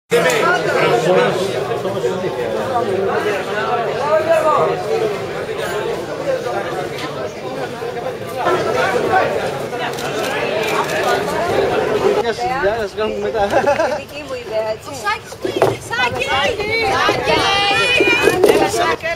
Να σου κάνουμε μετά. Δική μου ιδέα, έτσι. Σάκη!